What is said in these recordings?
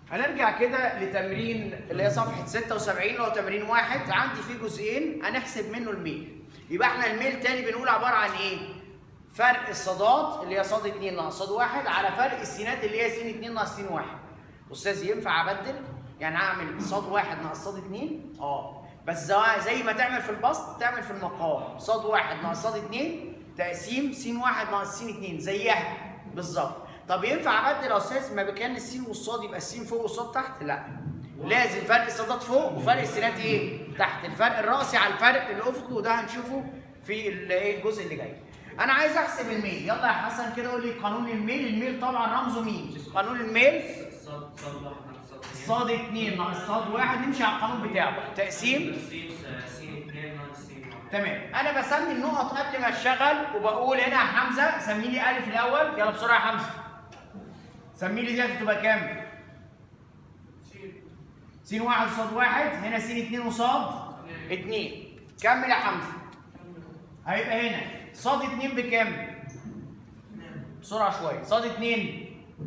هنرجع كده لتمرين اللي هي صفحة 76 اللي هو تمرين واحد. عندي فيه جزئين هنحسب منه الميل. يبقى احنا الميل تاني بنقول عبارة عن ايه؟ فرق الصادات اللي هي صاد 2 ناقص صاد 1 على فرق السينات اللي هي س 2 ناقص س 1. أستاذ ينفع أبدل؟ يعني أعمل صاد 1 ناقص صاد 2؟ بس زي ما تعمل في البسط تعمل في المقام. صاد 1 ناقص صاد 2 تقسيم س 1 ناقص س 2 زيها بالظبط. طب ينفع ابدل يا استاذ ما كان السين والصاد يبقى السين فوق والصاد تحت؟ لا، لازم فرق الصادات فوق وفرق السينات ايه؟ تحت. الفرق الرأسي على الفرق الافقي، وده هنشوفه في الجزء اللي جاي. انا عايز احسب الميل. يلا يا حسن كده قول لي قانون الميل. الميل طبعا رمزه مين؟ قانون الميل صاد 2 ناقص صاد 1. نمشي على القانون بتاعه، تقسيم س 2 ناقص س 1. تمام. انا بسمي النقط قبل ما اشتغل وبقول هنا يا حمزه سمي لي الف الاول. يلا بسرعه يا حمزه سمي لي دي هتبقى كام؟ س 1 صاد 1. هنا س 2 وصاد 2. كمل يا حمزه. هيبقى هنا صاد 2 بكام؟ بسرعه شويه. صاد 2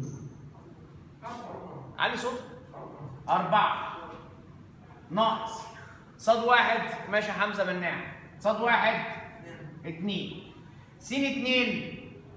علي صوتك 4 ناقص صاد 1. ماشي يا حمزه بالنعم. صاد 1 2 س 2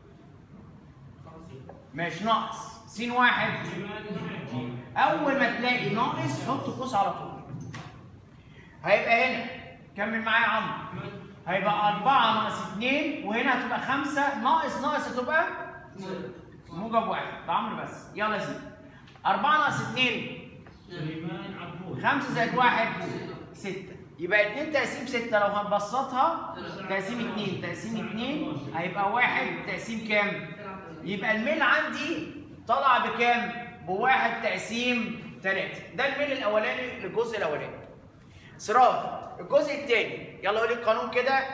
ماشي ناقص س 1. اول ما تلاقي ناقص حط قوس على طول. هيبقى هنا كمل معايا يا عمرو. هيبقى 4 ناقص 2 وهنا هتبقى 5 ناقص هتبقى موجب 1. ده عمرو بس. يلا يا سيدي 4 ناقص 2 5 زائد 1 6. يبقى 2 تقسيم 6 لو هنبسطها تقسيم 2 تقسيم 2 هيبقى 1 تقسيم كام؟ يبقى الميل عندي طلع بكام؟ ب1 تقسيم 3. ده الميل الاولاني للجزء الاولاني. سراج الجزء الثاني. يلا قول لي القانون كده.